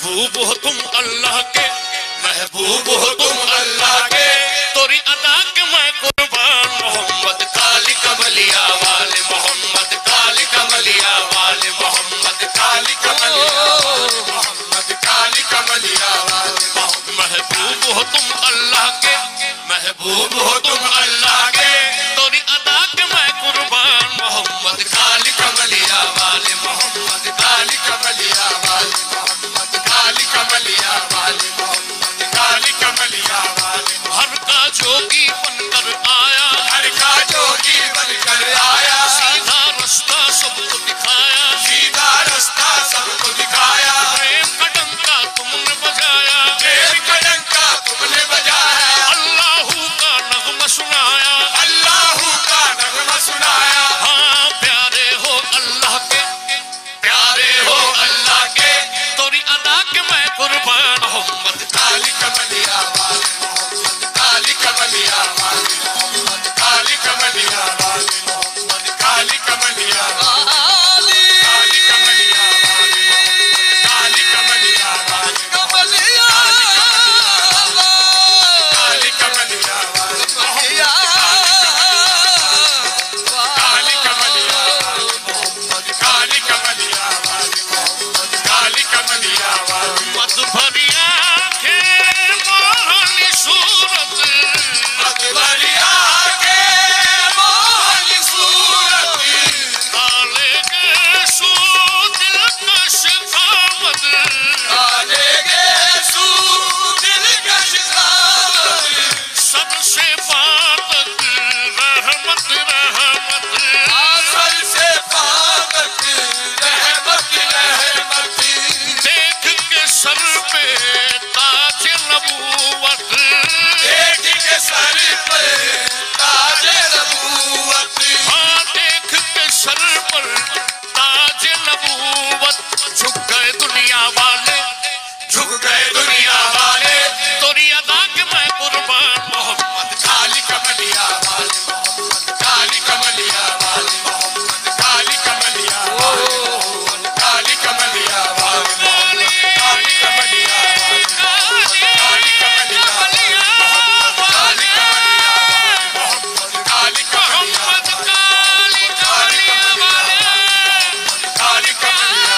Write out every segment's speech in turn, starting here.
محبوب ہو تم اللہ کے محبوب ہو تم اللہ کے توری ادا کے میں قربان محمد کالی کملیا والے محمد کالی کملیا والے محمد کالی کملیا والے محمد کالی کملیا والے محبوب ہو تم اللہ کے محبوب ہو تم اللہ کے توری ادا کے میں قربان محمد کالی کملیا والے محمد کالی کملیا والے محمد کالی کملیا والے محمد کالی کملیا والے ہر کا جوگی بن کر آیا ہر کا جوگی بن کر آیا سیدھا رستہ سب کو دکھایا سیدھا رستہ سب کو دکھایا پریم کا ڈنکا تم نے بجایا پریم کا ڈنکا تم نے بجایا اللہ کا نغمہ سنایا اللہ کا نغمہ سنایا ہاں پیارے ہو اللہ کے پیارے ہو اللہ کے توری ادا کے میں قربان محمد کالی کملیا والے محمد کالی کملیا والے محمد کالی کملیا والے محمد کالی کملیا والے کالی کملیا والے محمد کالی کملیا والے کملیا کالی کملیا والے کالی کملیا والے محمد کالی کملیا والے محمد کالی کملیا والے مد بھری آنکھیں موہنی صورت مد بھری آنکھیں موہنی صورت کالے گیسو دلکش خامد کالے گیسو دلکش خامد سب سے پاک رحمت رحمت سب سے پاک رحمت رحمت دیکھ کے سر پہ تاج نبوت دیکھ کے سر پہ تاج نبوت ہاں دیکھ کے سر پر تاج نبوت جھک گئے دنیا والے جھک گئے دنیا والے توری ادا کے میں قربان محمد کالی کملیا والے محمد کالی کملیا والے محمد کالی کملیا والے محمد کالی کملیا والے محمد کالی کملیا والے محمد کالی کملیا والے محمد کالی کملیا والے محمد کالی کملیا والے محمد کالی کملیا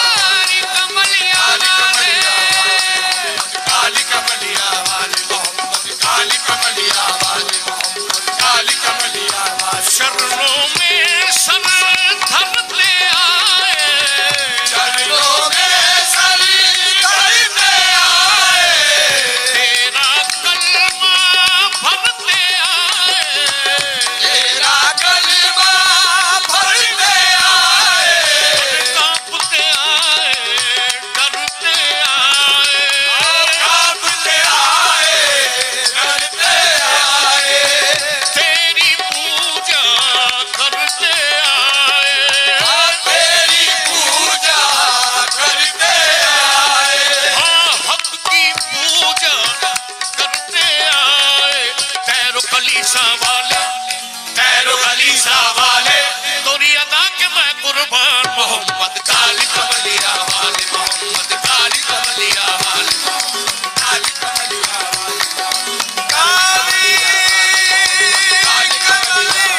کالی کملیا والے محمد کالی کملیا والے محمد کالی کملیا والے شروں میں سر دھرتے آئے شروں میں سر دھرتے آئے تیرا کلمہ بھرتے آئے تیرا کلمہ بھرتے آئے کانپتے آئے ڈرتے آئے کانپتے آئے ڈرتے آئے تیری پوجا کرتے آئے تیری پوجا کرتے آئے ہاں حق کی پوجا کرتے آئے تیرو کلیسا والے تیرو کلیسا والے توری ادا کے میں قربان محمد کالی کملیا والے محمد کالی کملیا والے محمد کالی کملیا والے محمد کالی کالی کملیا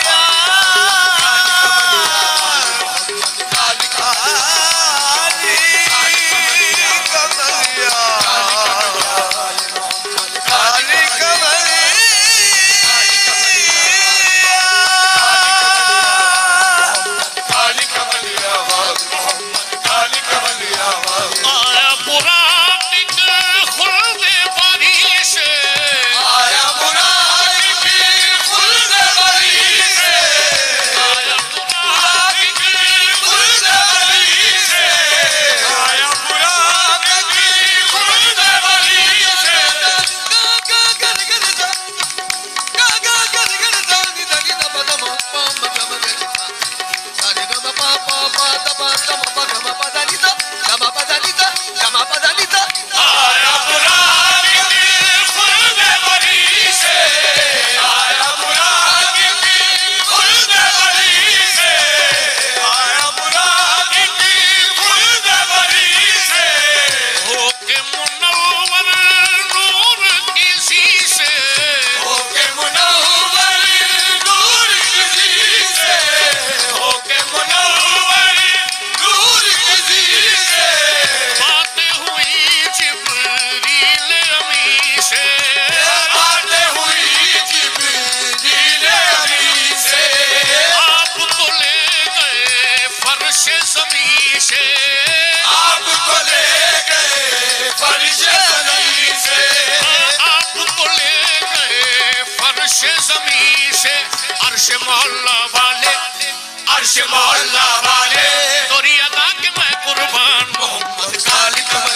کالی کملیا عرش مولا والے عرش مولا والے توری ادا کے میں قربان محمد کالی